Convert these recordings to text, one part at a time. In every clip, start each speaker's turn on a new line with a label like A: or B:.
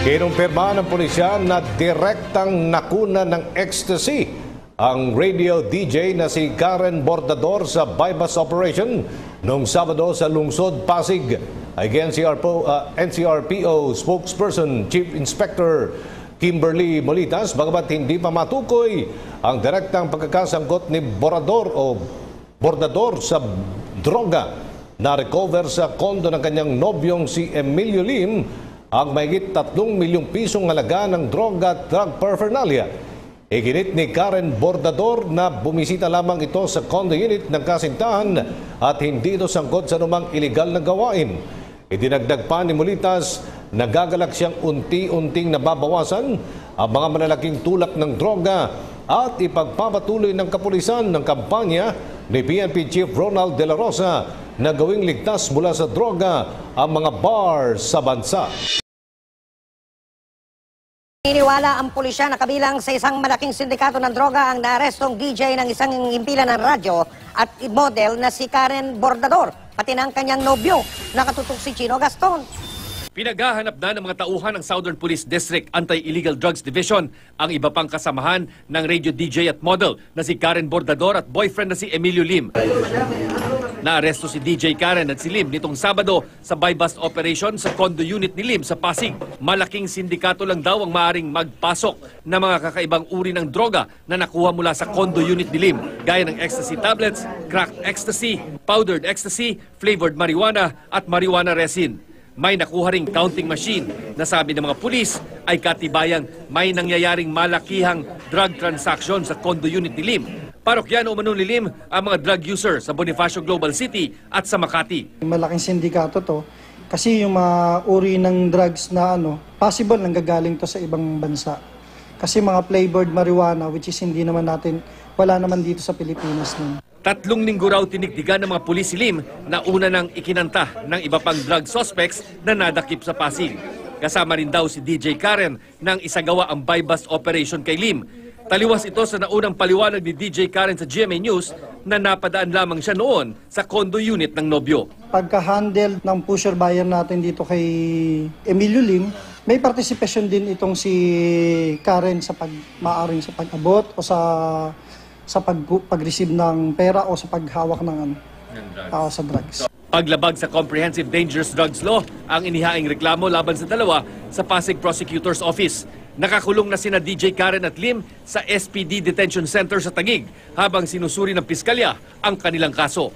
A: Kinumpirma ng pulisya na direktang nakuna ng ecstasy ang radio DJ na si Karen Bordador sa bypass operation noong Sabado sa lungsod Pasig. Ayon NCRPO spokesperson Chief Inspector Kimberly Molitas, bagamat hindi pa matukoy ang direktang pagkakasangkot ni Bordador sa droga na recover sa kondo ng kanyang nobyong si Emilio Lim ang mahigit 3 milyong pisong halaga ng droga at drug paraphernalia. Iginit ni Karen Bordador na bumisita lamang ito sa condo unit ng kasintahan at hindi ito sangkot sa anumang iligal na gawain. Idinagdag pa ni Molitas na gagalak siyang unti-unting nababawasan ang mga malalaking tulak ng droga at ipagpapatuloy ng kapulisan ng kampanya ni PNP Chief Ronald De La Rosa na gawing ligtas mula sa droga ang mga bar sa bansa.
B: Iniwala ang pulisya na kabilang sa isang malaking sindikato ng droga ang naarestong DJ ng isang impilan ng radyo at model na si Karen Bordador, pati ng kanyang nobyo, nakatutok si Chino Gaston.
C: Pinaghahanap na ng mga tauhan ng Southern Police District Anti-Illegal Drugs Division ang iba pang kasamahan ng radio DJ at model na si Karen Bordador at boyfriend na si Emilio Lim. Naaresto si DJ Karen at si Lim nitong Sabado sa buy-bust operation sa condo unit ni Lim sa Pasig. Malaking sindikato lang daw ang maaaring magpasok na mga kakaibang uri ng droga na nakuha mula sa condo unit ni Lim, gaya ng ecstasy tablets, cracked ecstasy, powdered ecstasy, flavored marijuana at marijuana resin. May nakuha ring counting machine na sabi ng mga pulis ay katibayang may nangyayaring malakihang drug transaction sa condo unit ni Lim. Parokyano umano ni Lim ang mga drug user sa Bonifacio Global City at sa Makati.
D: Malaking sindikato to kasi yung mga uri ng drugs na possible nanggagaling to sa ibang bansa. Kasi mga flavored marijuana which is hindi naman natin, wala naman dito sa Pilipinas nun.
C: 3 linggo raw tinigdigan ng mga pulis si Lim na una nang ikinanta ng iba pang drug suspects na nadakip sa Pasig. Kasama rin daw si DJ Karen nang isagawa ang buy-bust operation kay Lim. Taliwas ito sa naunang paliwanag ni DJ Karen sa GMA News na napadaan lamang siya noon sa condo unit ng nobyo.
D: Pagka-handle ng pusher buyer natin dito kay Emilio Lim, may participation din itong si Karen sa maaring sa pag-abot o sa pag-receive ng pera o sa paghawak ng sa drugs.
C: Paglabag sa Comprehensive Dangerous Drugs Law ang inihaing reklamo laban sa dalawa sa Pasig Prosecutor's Office. Nakakulong na sina DJ Karen at Lim sa SPD Detention Center sa Taguig habang sinusuri ng piskalya ang kanilang kaso.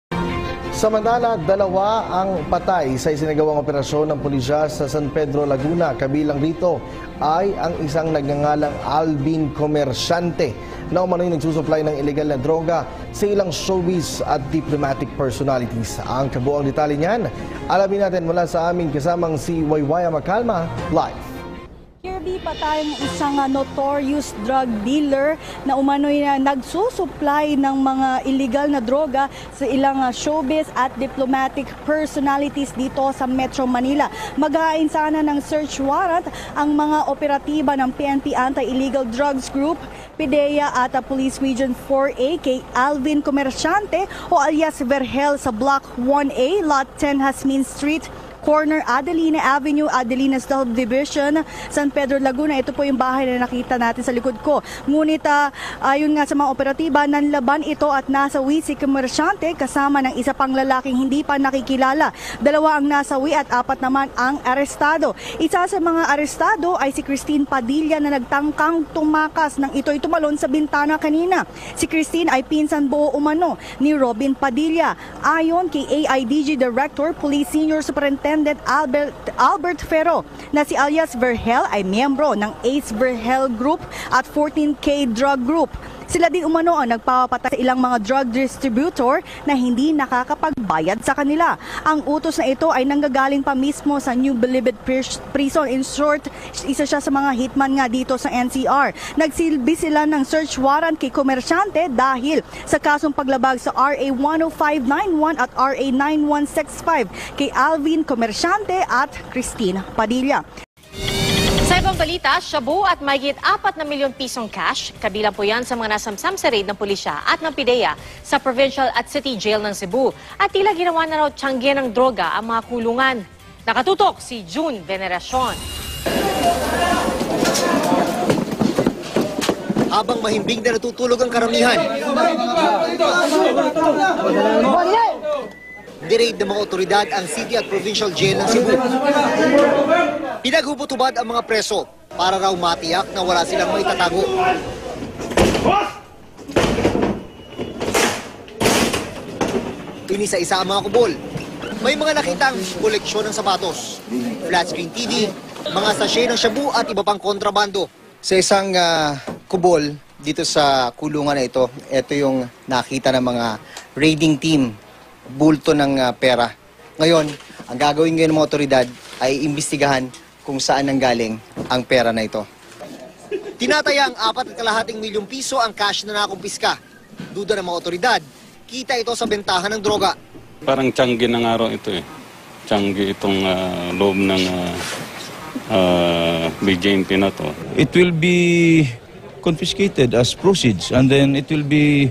E: Samantala, 2 ang patay sa isinagawang operasyon ng pulisya sa San Pedro, Laguna. Kabilang rito ay ang isang nagngangalang Alvin Comerciante na umano'y nagsusupply ng illegal na droga sa ilang showbiz at diplomatic personalities. Ang kabuang detalye niyan, alamin natin mula sa aming kasamang si Waywaya Macalma live.
F: Kirby, patay isang notorious drug dealer na umano'y nagsusupply ng mga illegal na droga sa ilang showbiz at diplomatic personalities dito sa Metro Manila. Mag-aain sana ng search warrant ang mga operatiba ng PNP Anti-Illegal Drugs Group, PIDEA at Police Region 4A kay Alvin Comerciante o alias Vergel sa Block 1A, Lot 10 Jasmine Street, corner Adelina Avenue, Adelina Subdivision, San Pedro, Laguna. Ito po yung bahay na nakita natin sa likod ko. Ngunit ayon nga sa mga operatiba, nanlaban ito at nasawi si Comerciante kasama ng isa pang lalaking hindi pa nakikilala. 2 ang nasawi at 4 naman ang arestado. Isa sa mga arestado ay si Christine Padilla na nagtangkang tumakas nang ito'y tumalon sa bintana kanina. Si Christine ay pinsan buo umano ni Robin Padilla. Ayon kay AIDG Director, Police Senior Superintendent Albert Ferro na si alias Vergel ay miyembro ng Ace Vergel Group at 14K Drug Group. Sila din umano ang nagpapatay sa ilang mga drug distributor na hindi nakakapagbayad sa kanila. Ang utos na ito ay nanggagaling pa mismo sa New Bilibid Prison. In short, isa siya sa mga hitman nga dito sa NCR. Nagsilbi sila ng search warrant kay Comerciante dahil sa kasong paglabag sa RA 10591 at RA 9165 kay Alvin Comerciante at Christine Padilla.
G: Sa ibang balita, shabu at mahigit 4 na milyong pisong cash, kabilang po yan sa mga nasamsam sa raid ng pulisya at ng PIDEA sa Provincial at City Jail ng Cebu. At tila ginawa na raw tiyangge ng droga ang mga kulungan. Nakatutok si June Veneracion.
H: Habang mahimbing na natutulog ang karamihan, diraid ng mga otoridad ang city at provincial jail ng Cebu. Pinaghubot-hubad ang mga preso para raw matiyak na wala silang maitatago. Inisa-isa ang mga kubol. May mga nakitang koleksyon ng sapatos, flat screen TV, mga sachet ng shabu at iba pang kontrabando. Sa isang kubol dito sa kulungan na ito yung nakita ng mga raiding team, bulto ng pera. Ngayon, ang gagawin ngayon ng mga otoridad ay imbestigahan kung saan nanggaling ang pera na ito. Tinatayang 4.5 milyong piso ang cash na nakumpiska. Duda ng mga otoridad, kita ito sa bentahan ng droga.
I: Parang tiyanggi ng araw ito eh. Tiyanggi itong loob ng BJMP na to.
J: It will be confiscated as proceeds and then it will be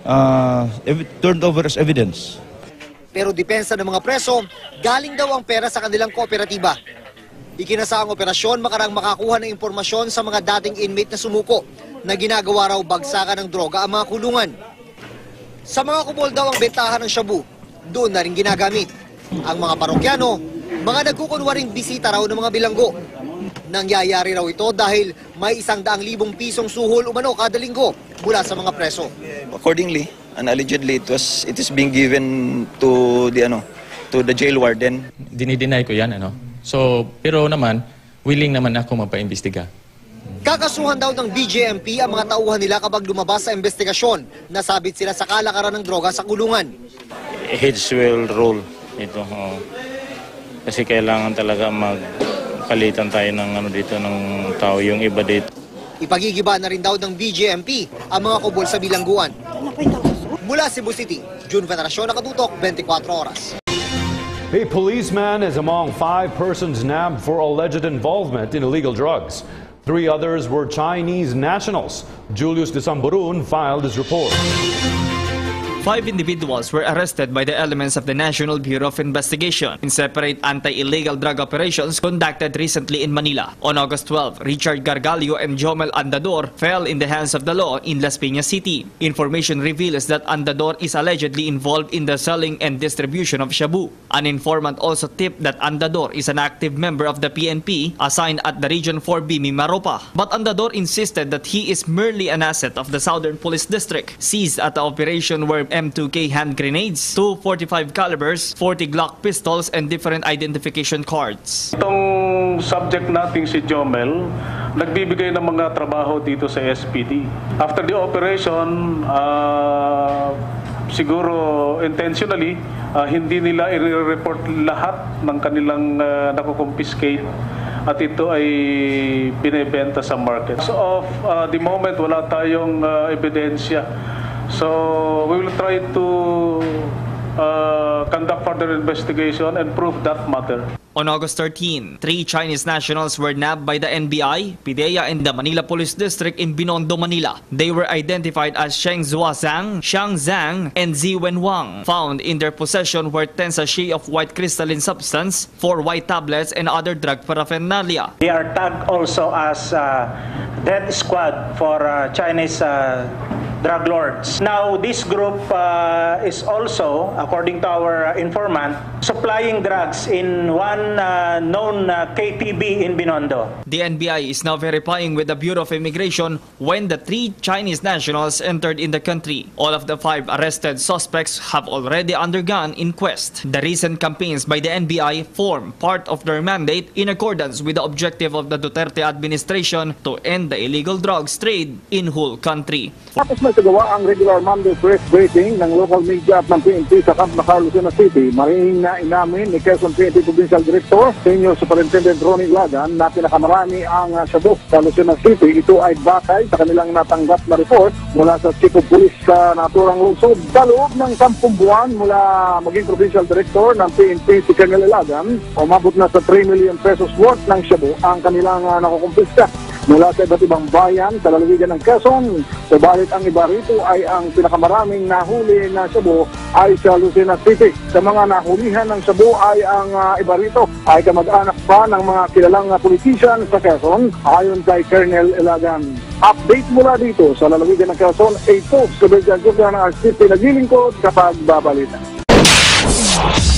J: turned over as evidence.
H: Pero depensa ng mga preso, galing daw ang pera sa kanilang kooperatiba. Ikinasa ang operasyon makarang makakuha ng impormasyon sa mga dating inmate na sumuko na ginagawa raw bagsakan ng droga ang mga kulungan. Sa mga kubol daw ang bentahan ng shabu, doon na rin ginagamit. Ang mga parokyano, mga nagkukunwaring bisita raw ng mga bilanggo. Nangyayari raw ito dahil may 100,000 pisong suhol umano kada linggo mula sa mga preso.
K: Accordingly, and allegedly it is being given to the jail warden.
L: Dinideny ko yan, So, pero naman, willing naman ako magpa-imbestiga.
H: Kakasuhan daw ng BJMP ang mga tauhan nila kapag lumabas sa investigasyon. Nasabit sila sa kalakaran ng droga sa kulungan.
M: Heads will roll ito. Kasi kailangan talaga magpalitan tayo ng dito ng tao, yung iba dito.
H: Ipagigiba na rin daw ng BJMP ang mga kubol sa bilangguan. Mula Cebu City, June Veneracion, Nakatutok, 24 Oras.
N: A policeman is among 5 persons nabbed for alleged involvement in illegal drugs. 3 others were Chinese nationals. Julius de Samburun filed his report.
O: 5 individuals were arrested by the elements of the National Bureau of Investigation in separate anti-illegal drug operations conducted recently in Manila. On August 12, Richard Gargalio and Jomel Andador fell in the hands of the law in Las Piñas City. Information reveals that Andador is allegedly involved in the selling and distribution of shabu. An informant also tipped that Andador is an active member of the PNP assigned at the Region 4 Bimi Maropa. But Andador insisted that he is merely an asset of the Southern Police District. Seized at the operation were M2K hand grenades, 2 .45 calibers, 40 Glock pistols, and different identification cards.
I: Itong subject nating si Jomel, nagbibigay ng mga trabaho dito sa SPD. After the operation, siguro intentionally, hindi nila i-report lahat ng kanilang nakukumpiskate at ito ay binibenta sa market. So of the moment, wala tayong ebidensya. So we will try to conduct further investigation and prove that matter.
O: On August 13, 3 Chinese nationals were nabbed by the NBI, PIDEA, and the Manila Police District in Binondo, Manila. They were identified as Sheng Zuazang, Xiang Zhang, and Ziwen Wang. Found in their possession were 10 sachets of white crystalline substance, 4 white tablets, and other drug paraphernalia.
P: They are tagged also as death squad for Chinese drug lords. Now, this group is also, according to our informant, supplying drugs in one known KTB in Binondo.
O: The NBI is now verifying with the Bureau of Immigration when the 3 Chinese nationals entered in the country. All of the 5 arrested suspects have already undergone inquest. The recent campaigns by the NBI form part of their mandate in accordance with the objective of the Duterte administration to end the illegal drugs trade in whole country.
Q: Tapos may kagawa ang regular Monday press briefing ng local media at ng PNP sa Camp Carlos City. Marihing na inamin ni Quezon PNP Provincial Director, Senior Superintendent Ronnie Lagan, na pinakamarami ang shabu sa Lucena City. Ito ay bakay sa kanilang natanggap na report mula sa Chief of Police sa naturang lungsod. Sa loob ng 10 buwan mula maging Provincial Director ng PNP si Colonel Lagan, umabot na sa 3 million pesos worth ng shabu ang kanilang nakukumpiska. mula sa iba't ibang bayan sa lalawigan ng Quezon. Subalit ang iba rito ay ang pinakamaraming nahuli na shabu ay sa Lucena City. Sa mga nahulihan ng shabu ay ang iba rito ay kamag-anak pa ng mga kilalang politician sa Quezon ayon kay Colonel Ilagan. Update mula dito sa lalawigan ng Quezon, 8 Pops, Kabedyan Jogya ng RCP naglilingkod kapag babalita.